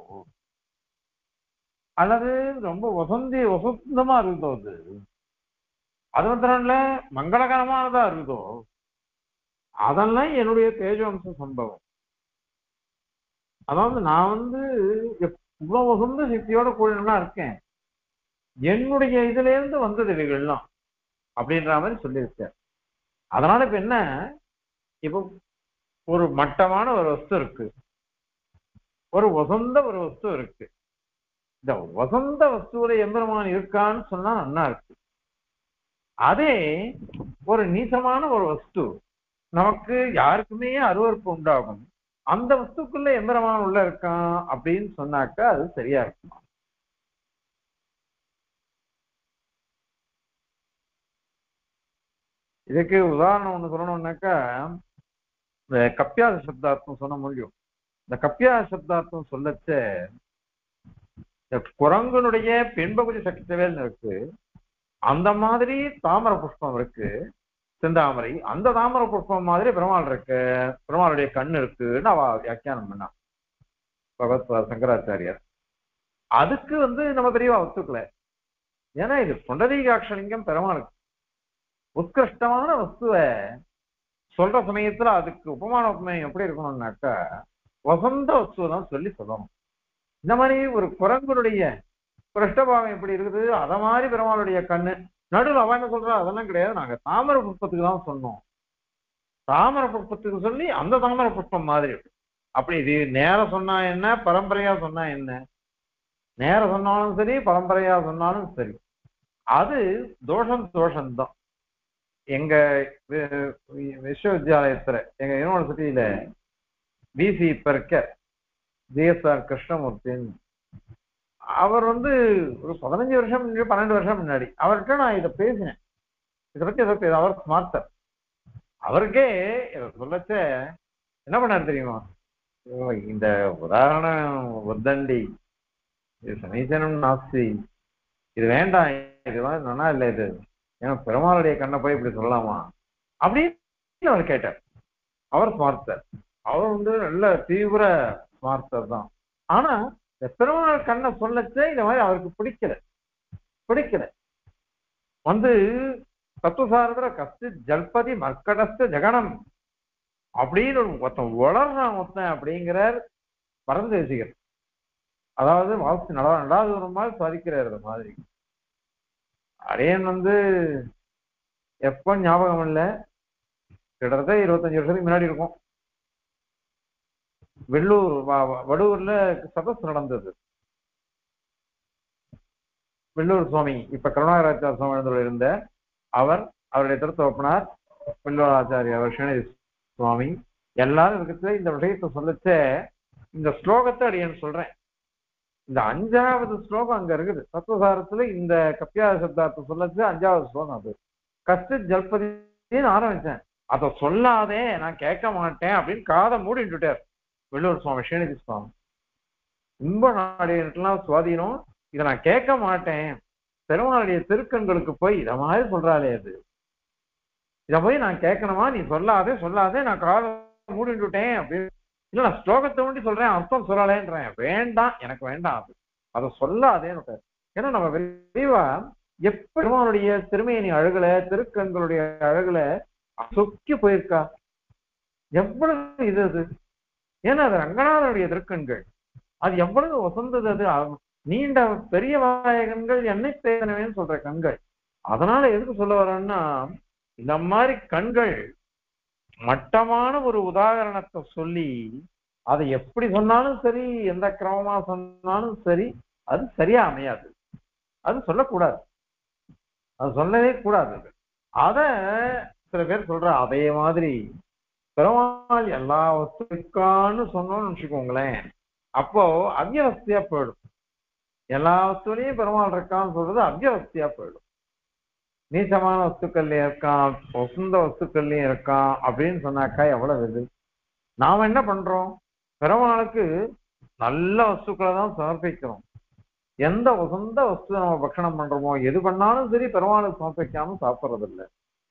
அல்லது ரொம்ப வசந்தி வசந்தமா இருக்குதோ, அது அது மாத்திரம் மங்களகரமானதா இருக்குதோ அதெல்லாம் என்னுடைய தேஜவம்ச சம்பவம். அதாவது நான் வந்து இவ்வளவு வசந்த சக்தியோட கூடலாம் இருக்கேன், என்னுடைய இதுல இருந்து வந்தது இவைகள்லாம் அப்படின்ற மாதிரி சொல்லியிருக்கேன். அதனால இப்ப என்ன, இப்போ ஒரு மட்டமான ஒரு வஸ்து இருக்கு, ஒரு வசந்த ஒரு வஸ்து இருக்கு. இந்த வசந்த வஸ்துவில எம்பெருமான் இருக்கான்னு சொன்னா நல்லா இருக்கு. அதே ஒரு நீசமான ஒரு வஸ்து நமக்கு யாருக்குமே அருவருப்பு உண்டாகும், அந்த வஸ்துக்குள்ள எம்பெருமான் உள்ள இருக்கான் அப்படின்னு சொன்னாக்கா அது சரியா இருக்கும். இதுக்கு உதாரணம் ஒண்ணு சொல்லணும்னாக்கா, இந்த கப்பியாத சப்தார்த்தம் சொன்ன முடியும். இந்த கப்பியாத சப்தார்த்தம் சொல்லச்ச குரங்கனுடைய பெண்பகுதி சக்திவேல் இருக்கு, அந்த மாதிரி தாமரை புஷ்பம் இருக்கு செந்தாமரை, அந்த தாமரை புஷ்பம் மாதிரி பெருமாள் இருக்கு, பெருமாளுடைய கண் இருக்குன்னு அவ வியாக்கியானம் பண்ணா பகவத் சங்கராச்சாரியார். அதுக்கு வந்து நம்ம பெரியவா ஒத்துக்கல. ஏன்னா இது புண்டரீகாட்சலிங்கம் பெருமாளுக்கு உத்கிருஷ்டமான வஸ்துவை சொல்ற சமயத்துல அதுக்கு உபமான உபமயம் எப்படி இருக்கணும்னாக்கா வசந்த வஸ்துவை தான் சொல்லி சொல்லணும். இந்த மாதிரி ஒரு குரங்குடைய கிருஷ்ணபாவம் எப்படி இருக்குது அத மாதிரி பெருமாளுடைய கண்ணு நடுவில் அவன் என்ன சொல்றா, அதெல்லாம் கிடையாது, நாங்க தாமரை புஷ்பத்துக்கு தான் சொன்னோம், தாமரை புஷ்பத்துக்கு சொல்லி அந்த தாமரை புஷ்பம் மாதிரி இருக்கு. அப்படி இது நேர சொன்னா என்ன, பரம்பரையா சொன்னா என்ன, நேர சொன்னாலும் சரி பரம்பரையா சொன்னாலும் சரி அது தோஷம் தோஷம்தான். எங்க விஸ்வவித்யாலயத்துல எங்க யூனிவர்சிட்டியில பிசி இப்ப இருக்க ஜிஎஸ்ஆர் கிருஷ்ணமூர்த்தின்னு அவர் வந்து ஒரு பதினஞ்சு வருஷம் முன்னாடி பன்னெண்டு வருஷம் முன்னாடி அவர்கிட்ட நான் இதை பேசினேன். இதை பத்தி எதை அவர் ஸ்மார்த்தர், அவருக்கே இதை சொல்லச்ச என்ன பண்ணாரு தெரியுமா, இந்த உதாரணம் ஒத்தண்டி இது சமீசனம் நாஸ்தி, இது வேண்டாம், இது வந்து நல்லா இல்லை, இது ஏன்னா பெருமாளுடைய கண்ணை போய் இப்படி சொல்லலாமா அப்படின்னு அவர் கேட்டார். அவர் ஸ்மார்த்தர், அவர் வந்து நல்ல தீவிர ஸ்மார்த்தர் தான். ஆனா இந்த பெருமாள் கண்ணை சொல்லச்சே இந்த மாதிரி அவருக்கு பிடிக்கல பிடிக்கல வந்து தத்துவசாரத்துல கஸ்து ஜல்பதி மர்க்கடஸ்து ஜெகனம் அப்படின்னு ஒருத்தன் வளர்றான் ஒருத்தன் அப்படிங்கிறார் பரந்தேசிகர். அதாவது வாசி நல்லா நடாது ஒரு மாதிரி சாதிக்கிறார். அது மாதிரி அடையன் வந்து எப்ப ஞாபகம் இல்லை, கிட்டத்தட்ட இருபத்தஞ்சு வருஷத்துக்கு முன்னாடி இருக்கும், வெள்ளூர் வடூர்ல சதஸ் நடந்தது. வெள்ளூர் சுவாமி இப்ப கருணாகராச்சார சுவாமி இருந்த அவர், அவருடைய திருத்தோப்பனார் வெள்ளூராச்சாரிய அவர் ஸ்ரீநிதி சுவாமி எல்லாரும் இருக்கிறது இந்த விஷயத்தை சொல்லச்ச இந்த ஸ்லோகத்தை அடியன்னு சொல்றேன். இந்த அஞ்சாவது ஸ்லோகம் அங்க இருக்குது தத்துவசாரத்துல, இந்த கப்பியாத சப்தார்த்தம் சொல்லச்சு அஞ்சாவது ஸ்லோகம். அது கஷ்ட ஜல்பதினு ஆரம்பிச்சேன், அதை சொல்லாதே நான் கேட்க மாட்டேன் அப்படின்னு காதை மூடிட்டுட்டார் வெள்ளூர் சுவாமி ஸ்ரீநிதி சுவாமி. ரொம்ப நாடுலாம் சுவாதீனம், இதை நான் கேட்க மாட்டேன், பெருமாளுடைய திருக்கண்களுக்கு போய் இதை மாதிரி சொல்றாளே அது இதை போய் நான் கேட்கணுமா, நீ சொல்லாதே சொல்லாதே, நான் காலை மூடிட்டுட்டேன் அப்படின்னு. இல்ல நான் ஸ்லோகத்தை வேண்டி சொல்றேன், அர்த்தம் சொல்லலேன்றேன். வேண்டாம், எனக்கு வேண்டாம் அது, அதை சொல்லாதேன்னு. ஏன்னா நம்ம விரைவா எப்படி அவனுடைய திருமேனி அழகுல, திருக்கண்களுடைய அழகுல சொக்கி போயிருக்கா, எவ்வளவு இது அது. ஏன்னா அது ரங்கநாதனுடைய திருக்கண்கள், அது எவ்வளவு வசந்தது அது. அவ- நீண்ட பெரிய வாயகங்கள் எண்ணெய் தேனவேன்னு சொல்ற கண்கள். அதனால எதுக்கு சொல்ல வரேன்னா, இந்த மாதிரி கண்கள் மட்டமான ஒரு உதாரணத்தை சொல்லி அதை எப்படி சொன்னாலும் சரி, எந்த கிரமமா சொன்னாலும் சரி, அது சரியா அமையாது. அது சொல்லக்கூடாது, அது சொல்லவே கூடாது. அத சில பேர் சொல்ற. அதே மாதிரி பெருமாள் எல்லா வஸ்துக்கான்னு சொன்னோம்னு வச்சுக்கோங்களேன், அப்போ அவ்யவஸ்தையா போயிடும். எல்லா வஸ்துலையும் பெருமாள் இருக்கான்னு சொல்றது அவ்யவஸ்தையா போயிடும். நீச்சமான வஸ்துக்கள்லயும் இருக்கான், வசந்த வஸ்துக்கள்லயும் இருக்கான் அப்படின்னு சொன்னாக்கா எவ்வளவு இது. நாம என்ன பண்றோம், பெருமாளுக்கு நல்ல வஸ்துக்களை தான் சமர்ப்பிக்கிறோம். எந்த வசந்த வஸ்து நம்ம பக்ஷணம் பண்றோமோ, எது பண்ணாலும் சரி பெருமாளுக்கு சமர்ப்பிக்காம சாப்பிட்றது இல்லை.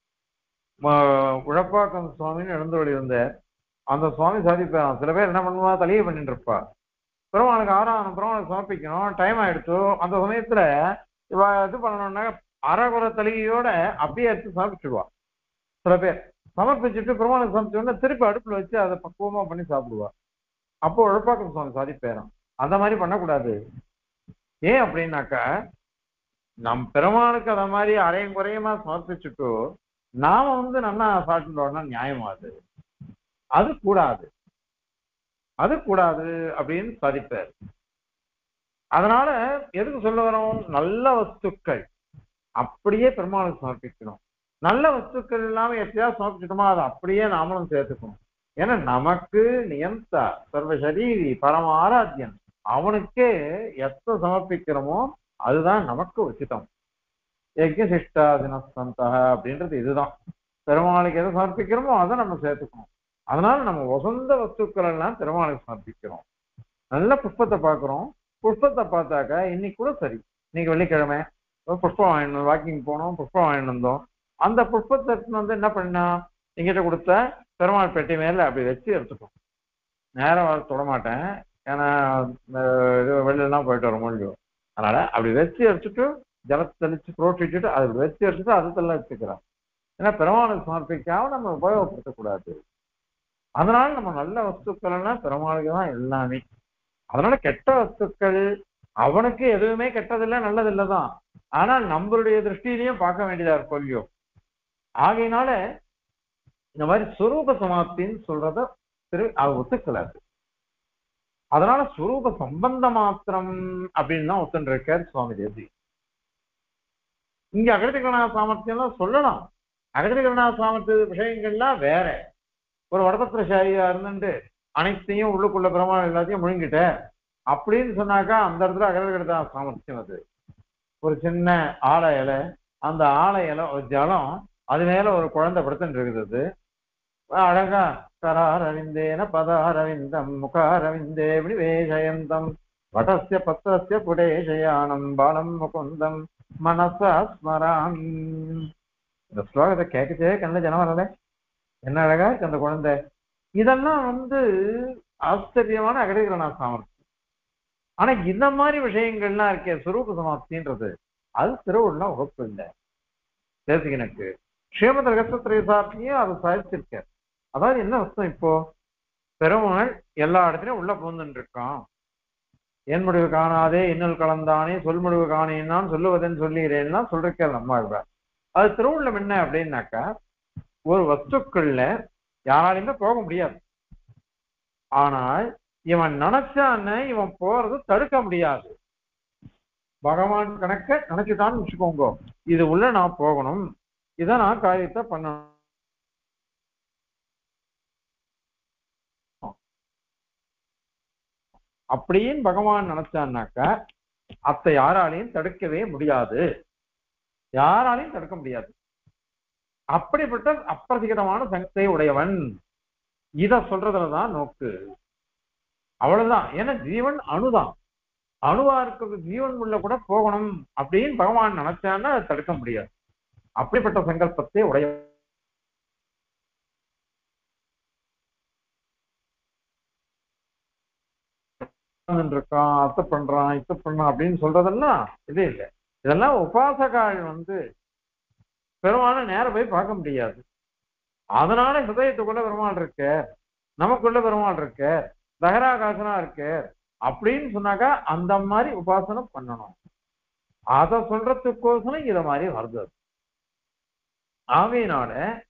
உழப்பாக்கம் சுவாமின்னு எழுந்தவழி இருந்த அந்த சுவாமி சாதிப்பாராம். சில பேர் என்ன பண்ணுவா, தலையை பண்ணிட்டு இருப்பா. பெருமாளுக்கு ஆறாம் பெருமாளுக்கு சமர்ப்பிக்கணும், டைம் ஆயிடுச்சு. அந்த சமயத்துல இவ இது பண்ணணும்னா அறகுறை தலிகையோட அப்படியே எடுத்து சமர்ப்பிச்சுடுவா. சில பேர் சமர்ப்பிச்சுட்டு பெருமாளுக்கு சமர்ப்பிச்சோன்னா திருப்பி அடுப்புல வச்சு அதை பக்குவமா பண்ணி சாப்பிடுவா. அப்போ உழப்பாக்கம் சுவாமி சாதிப்பேராம், அந்த மாதிரி பண்ணக்கூடாது. ஏன் அப்படின்னாக்கா, நம் பெருமாளுக்கு அத மாதிரி அரையும் குறையுமா சமர்ப்பிச்சுட்டு நாம வந்து நல்லா சாப்பிட்டுட்டோம்னா நியாயமா அது. அது கூடாது, அது கூடாது அப்படின்னு சாதிப்பார். அதனால எதுக்கு சொல்ல வரோம், நல்ல வஸ்துக்கள் அப்படியே பெருமாளுக்கு சமர்ப்பிக்கணும். நல்ல வஸ்துக்கள் இல்லாம எப்பயாவது சமர்ப்பிச்சிட்டோமா அதை அப்படியே நாமளும் சேர்த்துக்கணும். ஏன்னா நமக்கு நியந்தா சர்வசரீரி பரம ஆராத்தியன், அவனுக்கே எத்த சமர்ப்பிக்கிறோமோ அதுதான் நமக்கு உச்சிதம். யஜ்ஞசிஷ்டாதினஸ்தந்தா அப்படின்றது இதுதான். பெருமாளுக்கு எதை சமர்ப்பிக்கிறோமோ அதை நம்ம சேர்த்துக்கணும். அதனால நம்ம வசந்த வஸ்துக்கள் எல்லாம் பெருமாளுக்கு சமர்ப்பிக்கிறோம். நல்ல புஷ்பத்தை பார்க்குறோம், புஷ்பத்தை பார்த்தாக்கா இன்னைக்கு கூட சரி, இன்னைக்கு வெள்ளிக்கிழமை புஷ்பம் வாங்கினோம், வாக்கிங் போனோம், புஷ்பம் வாங்கிட்டு வந்தோம். அந்த புஷ்பத்தை வந்து என்ன பண்ணா, எங்கிட்ட கொடுத்த பெருமாள் பெட்டி மேல அப்படி வச்சு எடுத்துட்டோம். நேரம் தொட மாட்டேன், ஏன்னா இது வெளிலலாம் போயிட்டு வர முடியும். அதனால அப்படி வச்சு எடுத்துட்டு ஜலத்தை தெளிச்சு புரோட்டிட்டு அதை வச்சு எடுத்துட்டு அதுக்கெல்லாம் வச்சுக்கிறோம். ஏன்னா பெருமாளுக்கு சமர்ப்பிக்காம நம்ம உபயோகப்படுத்தக்கூடாது. அதனால நம்ம நல்ல வஸ்துக்கள் எல்லாம் பெருமாளுக்கு தான் எல்லாமே. அதனால கெட்ட வஸ்துக்கள் அவனுக்கு எதுவுமே கெட்டதில்லை நல்லதில்லைதான். ஆனால் நம்மளுடைய திருஷ்டியிலையும் பார்க்க வேண்டியதா இருக்கும் இல்லையோ. ஆகையினால இந்த மாதிரி சுரூப சமாப்தின்னு சொல்றத திரு அது ஒத்துக்கலாது. அதனால சுரூப சம்பந்த மாத்திரம் அப்படின்னு தான் ஒத்துன்னு இருக்கார் சுவாமி தேவி. இங்க அகதிகரணா சாமர்த்தியம்லாம் சொல்லலாம். அகதிகரணா சாமர்த்திய விஷயங்கள்லாம் வேற. ஒரு வடபத்திரசாரியா இருந்துட்டு அனைத்தையும் உள்ளுக்குள்ள பிரமாணம் எல்லாத்தையும் முழுங்கிட்ட அப்படின்னு சொன்னாக்கா அந்த இடத்துல அகதிகரணா சாமர்த்தியம். அது ஒரு சின்ன ஆலை இலை, அந்த ஆலை இலை ஒரு ஜலம், அது மேல ஒரு குழந்தை படுத்துட்டு இருக்குது. அழகா கராரவிந்தேன பதாரவிந்தம் முகாரவிந்தே விவேஷயந்தம் வடஸ்ய பத்திரஸ்ய புடேஷயானம் பாலம் முகுந்தம் மனசா ஸ்மராமி. இந்த ஸ்லோகத்தை கேட்கச்சே கண்ணில் ஜனம் வரல, என்ன அழகா இருக்கு அந்த குழந்தை. இதெல்லாம் வந்து ஆச்சரியமான அகடிகரணா சாமர்த்தியம். ஆனா இந்த மாதிரி விஷயங்கள்லாம் இருக்கே சுரூப சமாப்தின்றது, அது திருவுள்ள வகுப்பு இல்லை. தேசிகனுக்கு ஸ்ரீமத் ரகசியத்திரைசாத்தியும் அதை சாதிச்சிருக்க. அதாவது என்ன அர்த்தம், இப்போ பெருமாள் எல்லா இடத்துலயும் உள்ள புகுந்துட்டு இருக்கான். என் முடிவு காணாதே இன்னல் கலந்தானே சொல் முடிவு காணேன்னான்னு சொல்லுவதுன்னு சொல்லிடுறேன்னா சொல்றேன் நம்ம. அது திருவுள்ளம் என்ன அப்படின்னாக்கா, ஒரு வஸ்துக்கள்ல யாராலையுமே போக முடியாது. ஆனால் இவன் நினைச்சான்னு இவன் போறது தடுக்க முடியாது. பகவான் கணக்க நினைச்சுட்டான்னு வச்சுக்கோங்க, இது உள்ள நான் போகணும், இதை நான் காரியத்தை பண்ணணும் அப்படின்னு பகவான் நினைச்சான்னாக்கா அத்தை யாராலையும் தடுக்கவே முடியாது, யாராலையும் தடுக்க முடியாது. அப்படிப்பட்ட அப்பிரதிகதமான சக்தியை உடையவன். இத சொல்றதுலதான் நோக்கு. அவ்வளவுதான். ஏன்னா ஜீவன் அணுதான், அணுவா இருக்கிறது ஜீவன் உள்ள கூட போகணும் அப்படின்னு பகவான் நினைச்சான்னா அதை தடுக்க முடியாது. அப்படிப்பட்ட சங்கல்பத்தை உடைய இருக்கான், அத்தை பண்றான், இத்தை பண்றான் அப்படின்னு சொல்றதெல்லாம் இது இல்லை. இதெல்லாம் உபாசகால் வந்து பெருமாள் நேரம் போய் பார்க்க முடியாது. அதனால ஹிருதயத்துக்குள்ள பெருமாள் இருக்க, நமக்குள்ள பெருமாள் இருக்க, தகராகாசனா இருக்கு அப்படின்னு சொன்னாக்கா அந்த மாதிரி உபாசனம் பண்ணணும். அத சொல்றதுக்கோசரம் இத மாதிரி வருது. ஆகையினால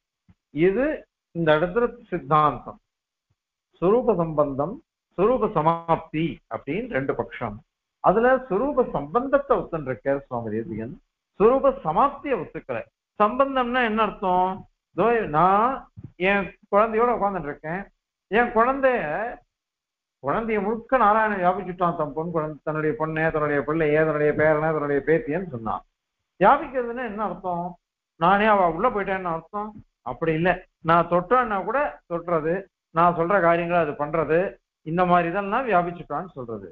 இது இந்த இடத்துல சித்தாந்தம் சுரூப சம்பந்தம் சுரூப சமாப்தி அப்படின்னு ரெண்டு பட்சம். அதுல சுரூப சம்பந்தத்தை ஒத்துருக்கார் சுவாமி தேசிகன், சுரூப சமாப்தியை ஒத்துக்கல. சம்பந்தம்னா என்ன அர்த்தம்? நான் என் குழந்தையோட உட்கார்ந்துட்டு இருக்கேன், என் குழந்தைய குழந்தைய முழுக்க நாராயணன் வியாபிச்சுட்டான். தன் பொன் குழந்தை தன்னுடைய பொண்ணே தன்னுடைய பிள்ளையே தன்னுடைய பேரனை தன்னுடைய பேத்தியன்னு சொன்னான். வியாபிக்கிறதுன்னு என்ன அர்த்தம்? நானே அவ உள்ள போயிட்டேன்னு அர்த்தம்? அப்படி இல்லை. நான் தொட்டேன்னா கூட தொட்டுறது, நான் சொல்ற காரியங்களை அது பண்றது, இந்த மாதிரி இதெல்லாம் வியாபிச்சுட்டான்னு சொல்றது.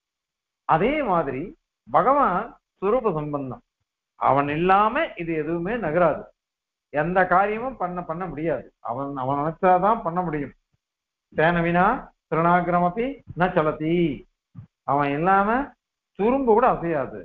அதே மாதிரி பகவான் சுரூப சம்பந்தம், அவன் இல்லாம இது எதுவுமே நகராது, எந்த காரியமும் பண்ண பண்ண முடியாது. அவன் அவன் நினைச்சாதான் பண்ண முடியும். தேனவினா திருநாகிரமப்பி ந சலதி, அவன் இல்லாம துரும்பு கூட அசையாது,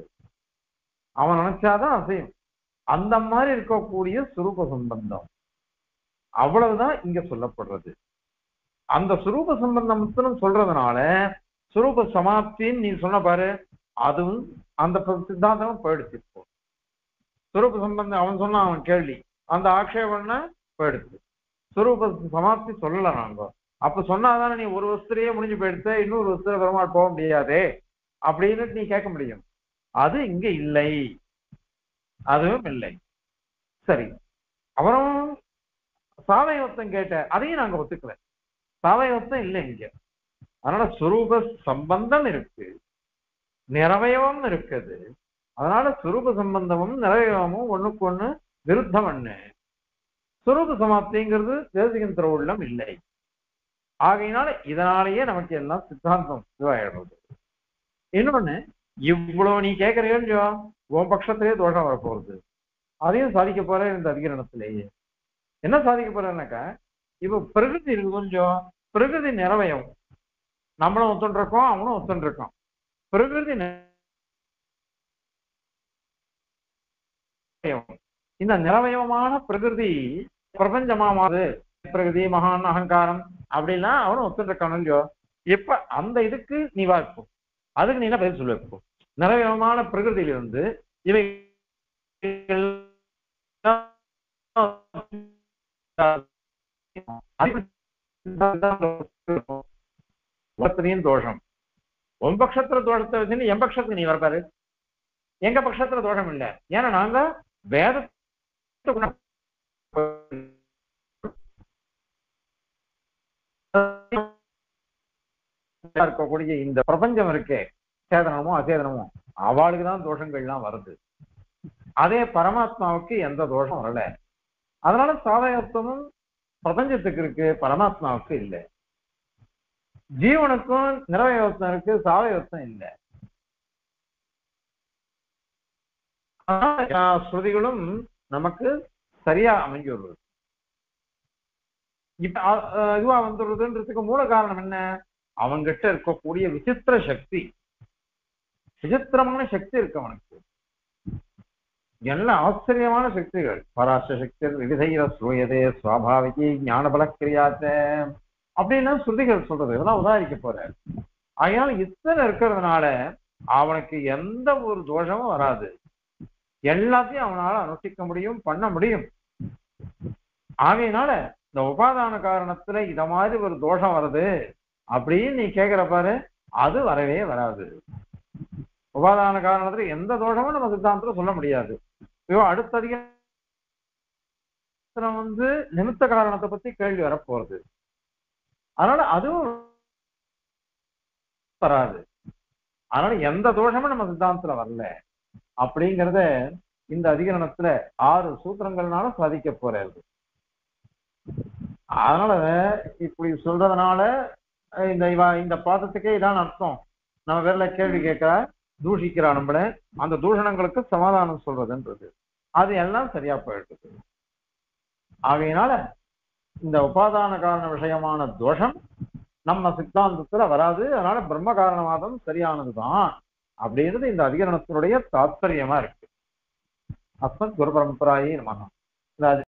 அவன் நினைச்சாதான் அசையும். அந்த மாதிரி இருக்கக்கூடிய சுரூப சம்பந்தம் அவ்வளவுதான் இங்க சொல்லப்படுறது. அந்த சுரூப சம்பந்தம் சொல்றதுனால சுரூப சமாப்தின்னு நீ சொன்ன பாரு, அதுவும் அந்த சித்தாந்தமும் போயிடுச்சு. இப்போ சுரூப சம்பந்தம் அவன் சொன்ன அவன் கேள்வி அந்த ஆக்ஷேபம்னா போயிடுச்சு. சுரூப சமாப்தி சொல்லல நாங்க. அப்ப சொன்னாதானே நீ ஒரு வருஷத்துலயே முடிஞ்சு போயிடுத்த, இன்னொரு வருஷத்துல பெருமாள் போக முடியாதே அப்படின்னு நீ கேட்க முடியும். அது இங்க இல்லை, அதுவும் இல்லை. சரி, அப்புறம் சாவயவத்தம் கேட்ட, அதையும் நாங்க ஒத்துக்கல. சாவயவத்தம் இல்லை இங்க. அதனால சுரூப சம்பந்தம் இருக்கு, நிறவயவம் இருக்குது. அதனால சுரூப சம்பந்தமும் நிறவயவமும் ஒண்ணுக்கு ஒண்ணு விருத்தம் ஒண்ணு. சுரூப சமாப்திங்கிறது தேசிகன் திருவுள்ளம் இல்லை. ஆகையினால இதனாலேயே நமக்கு எல்லாம் சித்தாந்தம் இதுவாயிடுறது. இன்னொன்னு, இவ்வளவு நீ கேட்கறியோ உன் பட்சத்திலேயே தோஷம் வரப்போறது, அதையும் சாதிக்க போற இந்த அதிகரணத்திலேயே. என்ன சாதிக்க போறேன்னாக்கா, இப்ப பிரகிருதி இருக்கு, கொஞ்சம் பிரகிருதி நிறவயம், நம்மளும் ஒத்துண்டிருக்கோம் அவனும் ஒத்துண்டிருக்கான். பிரகிருதி இந்த நிறவயமான பிரகிருதி பிரபஞ்சமாவது பிரகிருதி மகான் அகங்காரம் அப்படின்னா அவனும் ஒத்துண்டிருக்கான் இல்லையோ. இப்ப அந்த இதுக்கு நீ வாய்ப்பு, அதுக்கு நீ என்ன பதில் சொல்ல வைப்போம்? நிறவயமான பிரகிருதியிலிருந்து இவை தோஷம் உன் பட்சத்துல தோஷத்தை வச்சு என் பட்சத்துக்கு நீ வரப்பாரு. எங்க பட்சத்துல தோஷம் இல்லை, ஏன்னா நாங்க வேதத்தை இருக்கக்கூடிய இந்த பிரபஞ்சம் இருக்கே, சேதனமோ அசேதனமோ, அவளுக்குதான் தோஷங்கள்லாம் வருது. அதே பரமாத்மாவுக்கு எந்த தோஷம் வரல. அதனால சாதகத்துவமும் பிரபஞ்சத்துக்கு இருக்கு, பரமாத்மாவுக்கு இல்லை. ஜீவனுக்கும் நிறவயவத்தம் இருக்கு, சாவயவத்தம் இல்லை. ஸ்ருதிகளும் நமக்கு சரியா அமைஞ்சு வருவது. இப்ப இதுவா வந்துடுறதுன்றதுக்கு மூல காரணம் என்ன? அவன்கிட்ட இருக்கக்கூடிய விசித்திர சக்தி, விசித்திரமான சக்தி இருக்கு அவனுக்கு. எல்லாம் ஆச்சரியமான சக்திகள். பராச சக்தி விவிதைர ஸ்ரூயதே சுவாபாவிகி ஞான பலக்கிரியாச்ச அப்படின்னா ஸ்ருதிகள் சொல்றது. இதெல்லாம் உதாரிக்க போற. அதனால இத்தனை இருக்கிறதுனால அவனுக்கு எந்த ஒரு தோஷமும் வராது. எல்லாத்தையும் அவனால அனுஷ்டிக்க முடியும், பண்ண முடியும். ஆகையினால இந்த உபாதான காரணத்துல இத மாதிரி ஒரு தோஷம் வருது அப்படின்னு நீ கேட்கிற பாரு, அது வரவே வராது. உபாதான காரணத்துல எந்த தோஷமும் நம்ம சித்தாந்தத்துல சொல்ல முடியாது. இப்போ அடுத்த அதிகாரம் வந்து நிமித்த காரணத்தை பத்தி கேள்வி வரப்போறது. அதனால அதுவும் வராது. அதனால எந்த தோஷமும் நம்ம சித்தாந்தத்துல வரல அப்படிங்கிறத இந்த அதிகரணத்துல ஆறு சூத்திரங்கள்னால சாதிக்க போறது. அதனால இப்படி சொல்றதுனால இந்த இந்த பாதத்துக்கே இதான் அர்த்தம். நம்ம வேற கேள்வி கேட்க தூஷிக்கிறா நம்மள, அந்த தூஷணங்களுக்கு சமாதானம் சொல்றதுன்றது அது எல்லாம் சரியா போயிடுது. ஆகையினால இந்த உபாதான காரண விஷயமான தோஷம் நம்ம சித்தாந்தத்துல வராது. அதனால பிரம்ம காரணவாதம் சரியானதுதான் அப்படின்றது இந்த அதிகரணத்தினுடைய தாத்பரியமா இருக்கு. அஸ்மத் குரு பரம்பராயே நமஹ.